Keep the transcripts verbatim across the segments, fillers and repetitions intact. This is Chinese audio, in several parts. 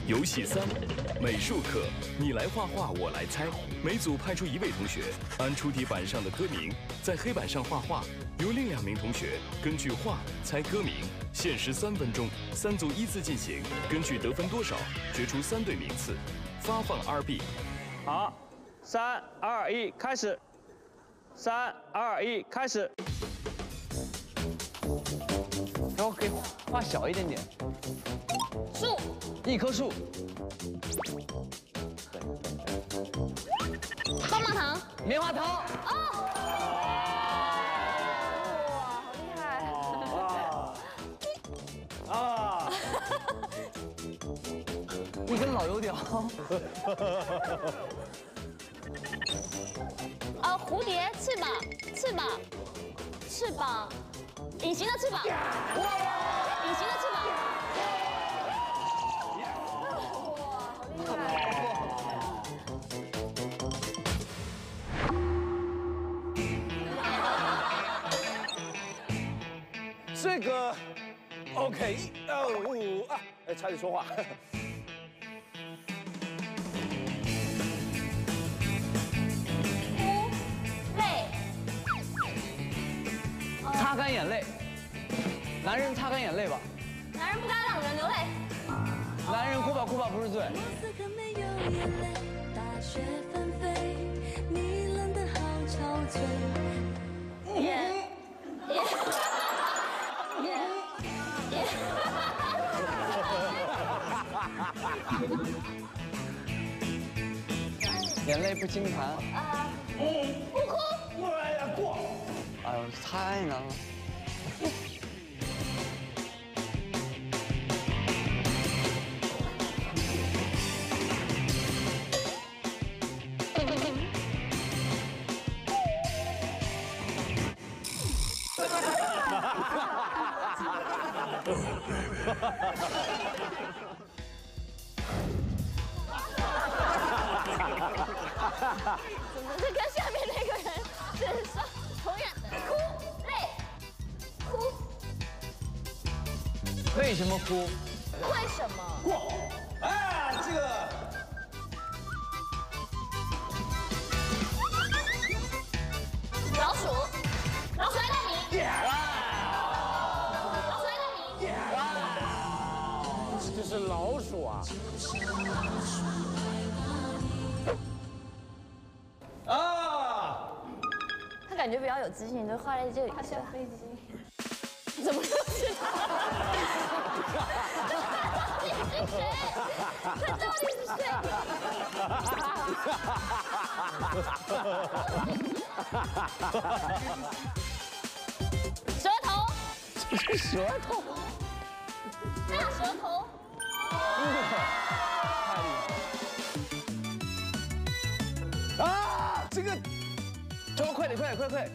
游戏三，美术课，你来画画，我来猜。每组派出一位同学，按出题板上的歌名在黑板上画画，由另两名同学根据画猜歌名。限时三分钟，三组依次进行，根据得分多少决出三队名次。发放 R B。 好，三二一，开始。三二一，开始。 然后可以画小一点点。 树， 一棵树。 棒棒糖， 棉花糖。 哦。哇，好厉害！ 啊！一根老油条。 呃，蝴蝶翅膀，翅膀，翅膀，隐形的翅膀，隐形的翅膀。哇，好厉害！ 这个 OK 哦啊，哎，差点说话。 擦干眼泪，男人擦干眼泪吧。 男人不该让人流泪。 男人哭吧哭吧不是罪。 耶耶耶耶！ 眼泪不轻弹。 啊，不哭。 哎呀，过。 哎呦，太难了。 怎么是跟下面那个人是说同样的？哭泪哭， 为什么哭？ 为什么？ 过。哎，这个。 老鼠，老鼠爱大米。老鼠爱大米。 这是老鼠啊。啊！ 他感觉比较有自信，就画在这里。他像飞机。怎么又是他？他到底是谁？舌头。 这是舌头。 大舌头。 啊！这个， 周快点快点快快！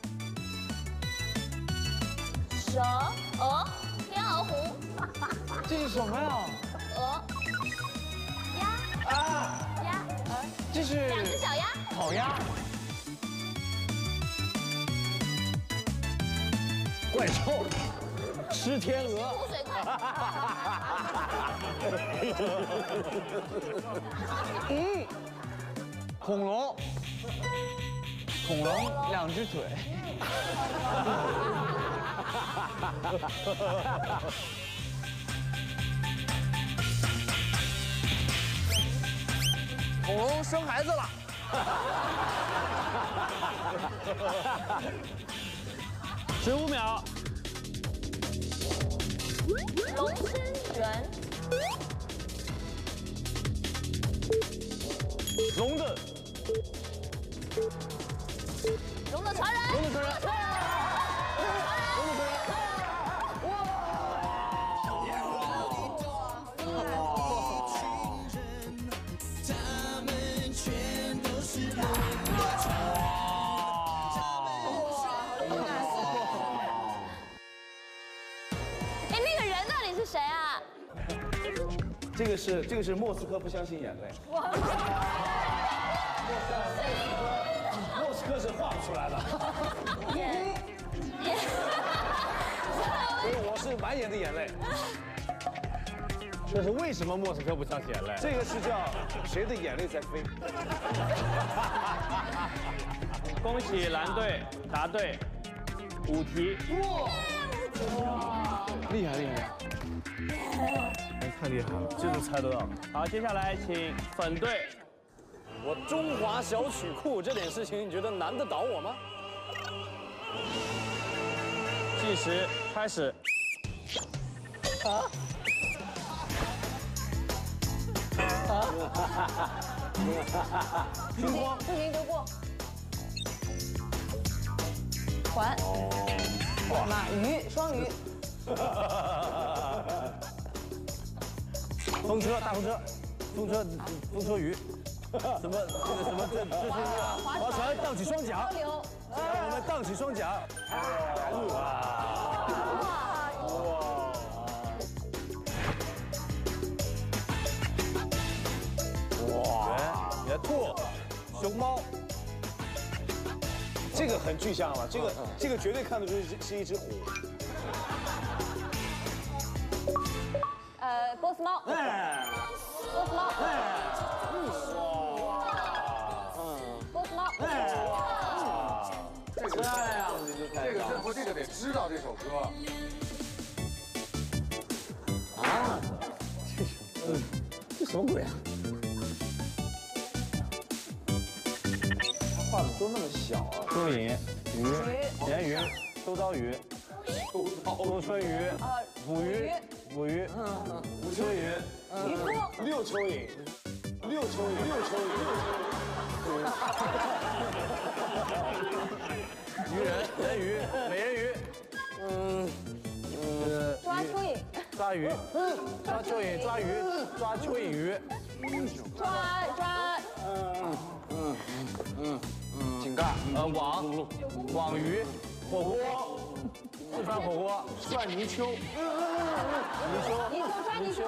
蛇鹅天鹅湖。 这是什么呀？ 鹅鸭啊， 鸭鹅， 这是两只小鸭。 烤鸭。 怪兽，吃天鹅。 湖水怪。 嗯，恐龙，恐龙两只腿。 恐龙生孩子了。 十五秒。 龙吃人。 龙的。 龙的传人。 龙的传人。龙的传人。 谁啊？ 这个是这个是莫斯科不相信眼泪。 我莫斯科是画不出来的。所以我是满眼的眼泪。 这是为什么莫斯科不上前来？这个是叫谁的眼泪在飞？ 恭喜蓝队答对五题。 哇！厉害厉害！哎，太厉害了，这都猜得到。 好，接下来请粉队。 我中华小曲库这点事情，你觉得难得倒我吗？ 计时开始。啊！ 不行不行就过。还。马鱼双鱼。 风车大风车，风车风车鱼，什么这个什么这这是一个划船荡起双桨，让我们荡起双桨。哇！哇！你的兔，熊猫，这个很具象了，这个这个绝对看得出是是一只虎。 呃，波斯猫。波斯猫。波斯猫。 这个这样子就这个这不这个得知道这首歌。 啊？这是嗯，这什么鬼啊？他画的都那么小啊！蚯蚓、鱼、鲶鱼、周遭鱼、周春鱼、捕鱼、捕鱼、吴秋鱼、 渔夫、 六蚯蚓、六蚯蚓、六蚯蚓、六蚯蚓。鱼人、人鱼、美人鱼，嗯，呃， 抓蚯蚓。 抓鱼，抓蚯蚓，抓鱼，抓蚯蚓鱼， 抓抓。 嗯嗯嗯嗯，井盖，呃，网，网鱼，火锅，四川火锅，涮泥鳅，泥鳅， 泥鳅抓泥鳅。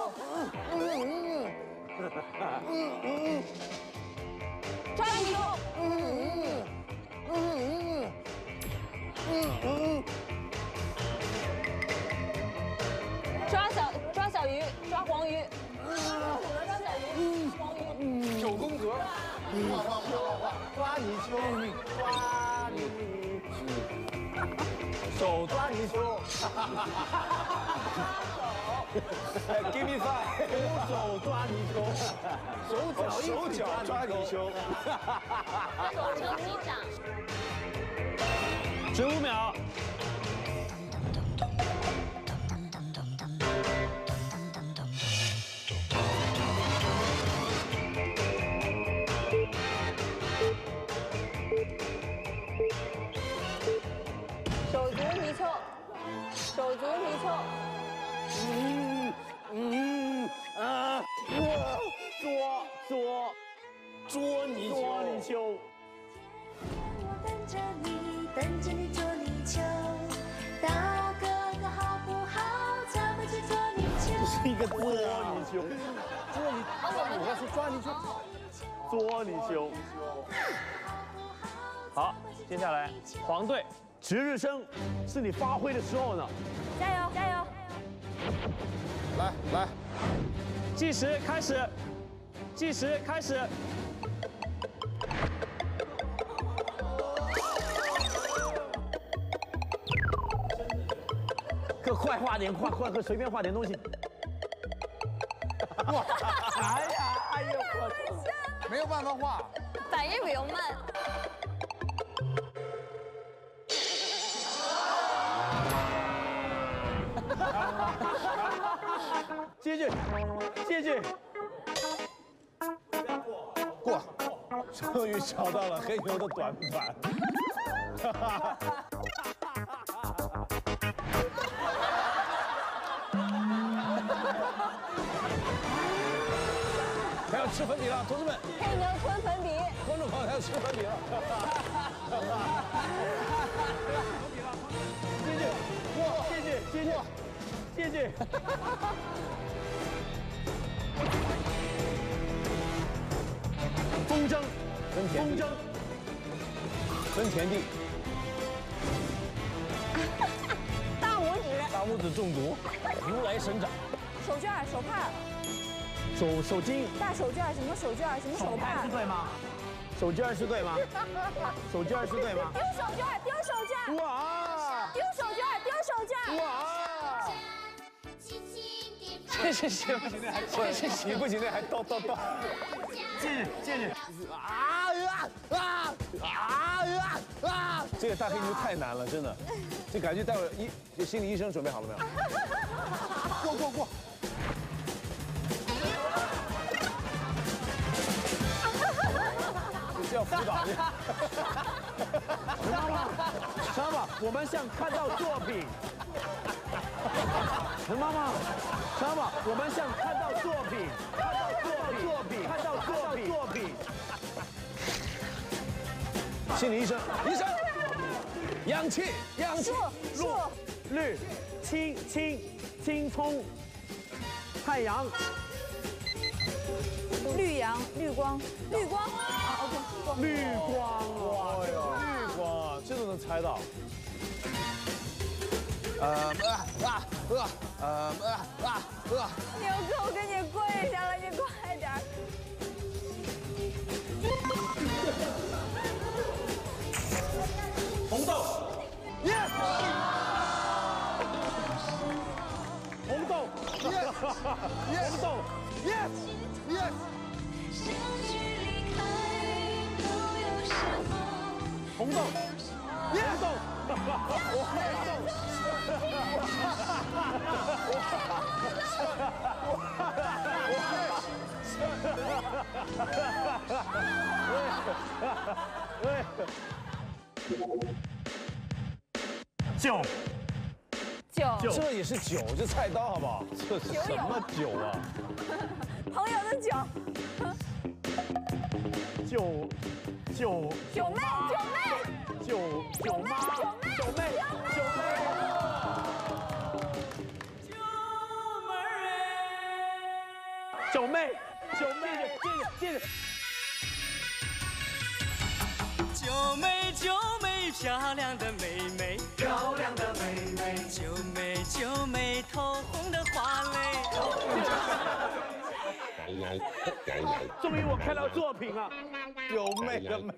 抓泥鳅。抓小抓小鱼，抓黄鱼。抓小鱼，黄鱼。 九宫格。 抓泥鳅，抓泥手抓泥鳅。Give me five。徒手抓泥鳅，手脚手脚抓泥鳅。 手成击掌。 十五秒。 手足泥鳅，手足泥鳅。 嗯嗯啊！捉捉捉泥鳅，捉泥鳅。 我等着你，等着你捉泥鳅，大哥哥好不好？才会去捉泥鳅。 这是一个捉泥鳅，捉泥，我要说抓泥鳅，捉泥鳅。 好，接下来黄队。 值日生是你发挥的时候呢， 加油加油！ 来来， 计时开始，计时开始。 可快画点，快快快，随便画点东西。哇！哎呀，哎呀，我没有办法画。 反应比较慢。 接句，接句。 过。 终于找到了黑牛的短板。他要吃粉笔了，同志们！ 黑牛吞粉笔。 观众朋友，他要吃粉笔了。接句，过，接句，接句，接句。风筝，分田风筝，分田地。 大拇指。 大拇指中毒，如来神掌。 手绢，手帕。 手手巾。 大手绢，什么手绢，什么手帕？ 是对吗？手绢是对吗？手绢是对吗？ 丢手绢，丢手绢。 哇！ 丢手绢，丢手绢。 哇！谢谢谢不行的还谢谢谢不行的还叨叨叨。谢谢谢谢。啊啊啊啊啊啊！这个大黑牛太难了，真的。这感觉待会儿医这心理医生准备好了没有？过过过。这是要辅导的。陈妈妈，陈妈妈，我们想看到作品。陈妈妈，陈妈妈，我们想看到作品，看到作品，看到作品，作品。心理医生，医生，氧气，氧气， 树， 绿，青青青葱，太阳， 绿阳，绿光，绿光啊 ，OK， 绿光，哇哟，绿光，这都能猜到。呃啊啊呃呃啊啊呃。 牛哥，我给你跪下了，你快点。 红豆 ，yes， 红豆 ，yes， 红豆 ，yes，yes， 红豆 ，yes， 红豆，红豆。酒， 酒， 这也是酒，这菜刀好不好？这是什么酒啊？ 朋友的酒。 酒，酒， 九妹，九妹， 酒，酒妈，九妹，九妹，九妹。九妹，九妹，接着，接着。 九妹，九妹，漂亮的妹妹，漂亮的妹妹，九妹，九妹，透红的花蕾。 终于我看到作品了，九妹的妹。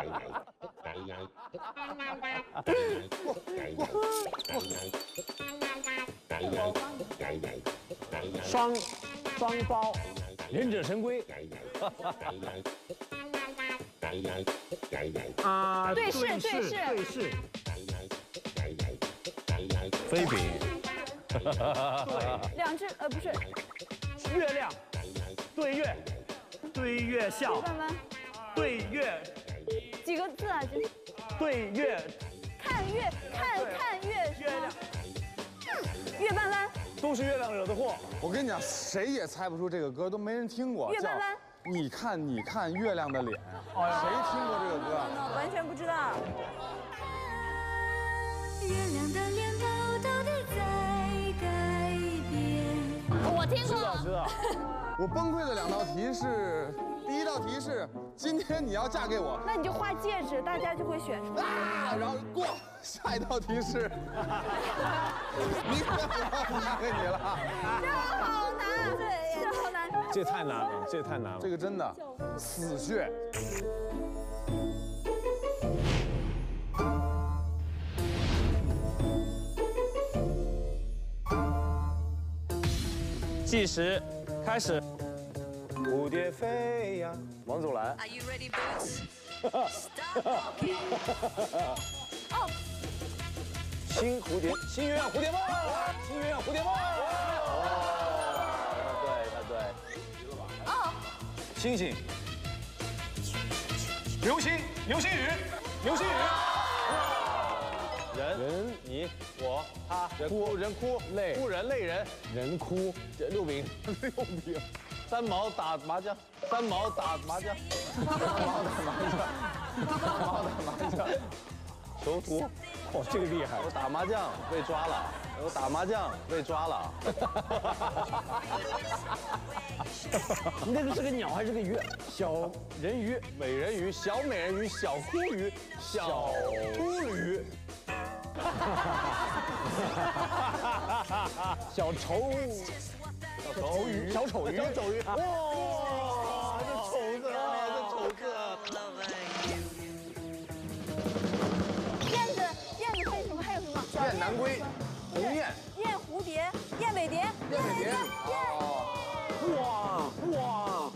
双双包，忍者神龟。啊， 对视，对视， 对视。飞饼。 对，两只呃不是。 月亮。对月。对月笑。 慢慢。 对月。 几个字啊？这。 对月。 看月，看看月。 月亮。 月半弯。 都是月亮惹的祸。 我跟你讲，谁也猜不出这个歌，都没人听过。 月半弯。 你看，你看月亮的脸，谁听过这个歌？ 完全不知道。 月亮的脸庞到底在改变？ 我听过。 知道知道。我崩溃的两道题是，第一道题是今天你要嫁给我， 那你就画戒指，大家就会选出来。 啊，然后过。下一道题是，明天我要嫁给你了。 这好难，对，这好难。 这太难了，这太难了。 这个真的死穴。 计时开始。 蝴蝶飞呀，王祖蓝。 Are you ready, boys? 哦。 新蝴蝶，新鸳鸯蝴蝶梦，新鸳鸯蝴蝶梦。哦，对，他对。 哦。 星星。流星，流星雨，流星雨。人，人，你，我，他，人哭，人哭，泪，哭人，泪人，人哭，六饼，六饼。三毛打麻将，三毛打麻将，三毛打麻将，三毛打麻将。囚徒，哦，这个厉害！我打麻将被抓了，我打麻将被抓了。你那个是个鸟还是个鱼？小人鱼、美人鱼、小美人鱼、小枯鱼、小秃驴。小丑， 丑鱼，小丑鱼，小丑鱼。哇，这丑字啊，这丑字。 燕子，燕子配什么？还有什么？ 燕南归，鸿雁， 燕蝴蝶，燕尾蝶， 燕尾蝶。 哇哇。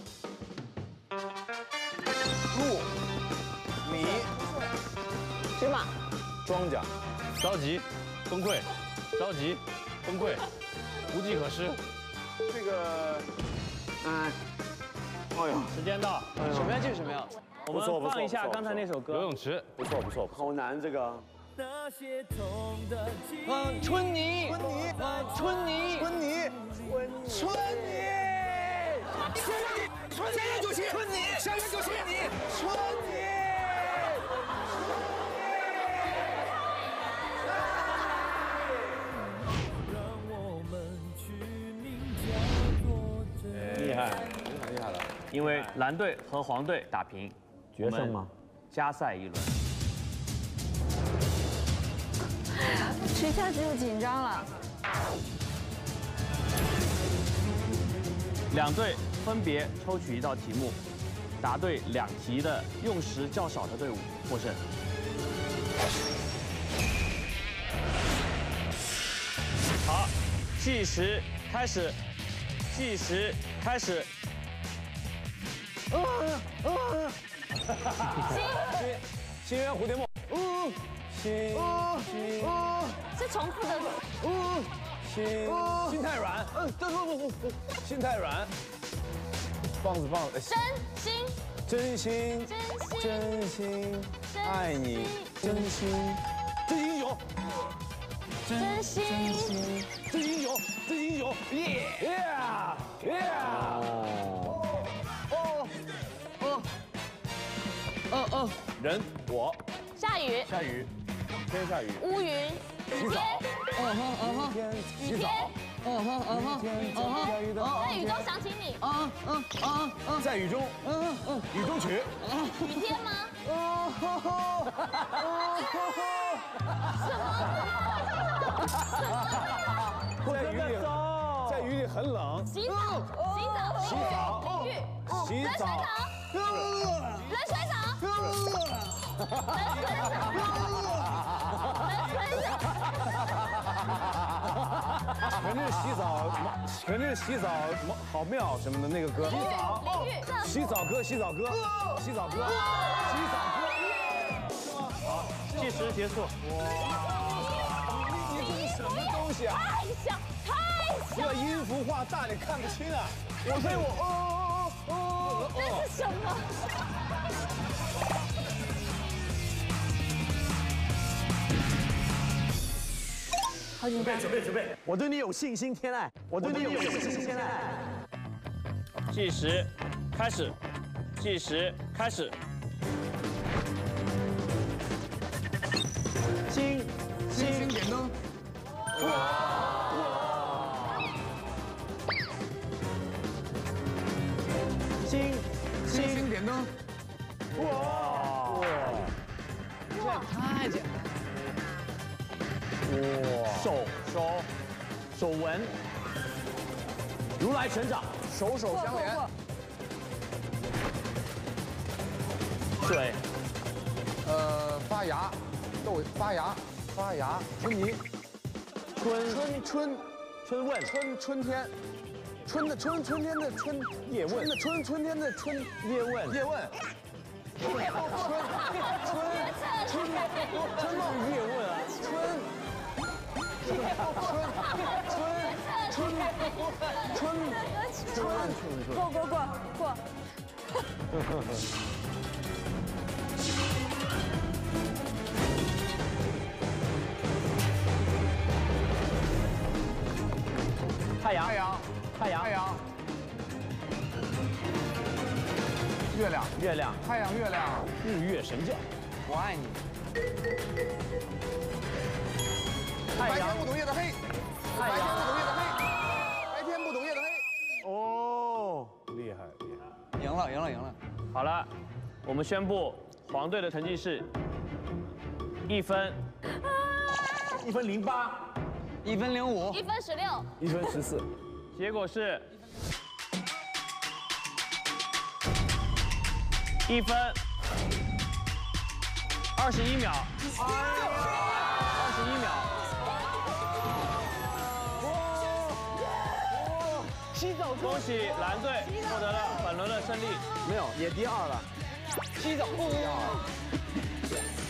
鹿，米， 尺码， 庄稼，着急，崩溃，着急，崩溃，无计可施。 这个， 嗯，哎呦， 时间到，什么样就是什么样。我们放一下刚才那首歌。 游泳池，不错不错，好难这个。 嗯，春泥， 春泥， 春泥， 春泥，春泥，春泥，下元九七，春泥，下元九七，春泥，春泥。 厉害， 厉害了。 因为蓝队和黄队打平， 决胜吗？ 加赛一轮。 一下子就紧张了。 两队分别抽取一道题目，答对两题的用时较少的队伍获胜。好，计时开始，计时开始。 嗯嗯。新新源蝴蝶梦。嗯。心心是重复的。 嗯。心心太软。嗯，不不不不，心太软。棒子棒子。 真心。 真心。真心。爱你。真心。真英雄。 真心。 真英雄。真英雄。耶耶耶！哦哦哦哦哦！人我。 下雨。 下雨。天下雨。 乌云。 洗澡。 嗯哼嗯哼。 天洗澡。 嗯哼嗯哼。 天下雨的。 在雨中想起你。 嗯嗯嗯嗯。 在雨中。嗯嗯。雨中曲。 雨天吗？ 哦吼吼！哦吼吼！在雨里，在雨里很冷。 洗澡。洗澡。 洗澡。 淋浴。 洗澡。 冷水澡。冷水澡。冷水澡。 全是洗澡，全是洗澡，好妙什么的那个歌。洗澡。洗澡歌，洗澡歌，洗澡歌，洗澡歌。好， 计时结束。 你这是什么东西啊？ 太小，太小。 这音符画大，你看不清啊！我所以我哦哦哦哦。 这是什么？ 好紧张。 准备准备，我对你有信心，天爱，我对你有信心，天爱。 计时开始，计时开始。 星星星点灯。 星星星点灯。 哇！ 这也太简单。 哇！ 手手手纹，如来神掌， 手手相连。 水， 呃，发芽，豆发芽，发芽，春泥， 春春春春问， 春春天，春的春春天的春叶问春的春春天的春叶问， 叶问，春春春春梦叶问啊，春。春春春春春春过过过过。 太阳太阳太阳太阳，月亮月亮， 太阳月亮， 日月神教，我爱你。 白天不懂夜的黑，白天不懂夜的黑，白天不懂夜的黑。 哦，厉害厉害， 赢了赢了赢了。好了，我们宣布黄队的成绩是一分， 一分零八， 一分零五， 一分十六。 一分十四， 结果是一分二十一秒，二十一秒。 七走， 恭喜蓝队获得了本轮的胜利。 没有，也第二了。七走，第二。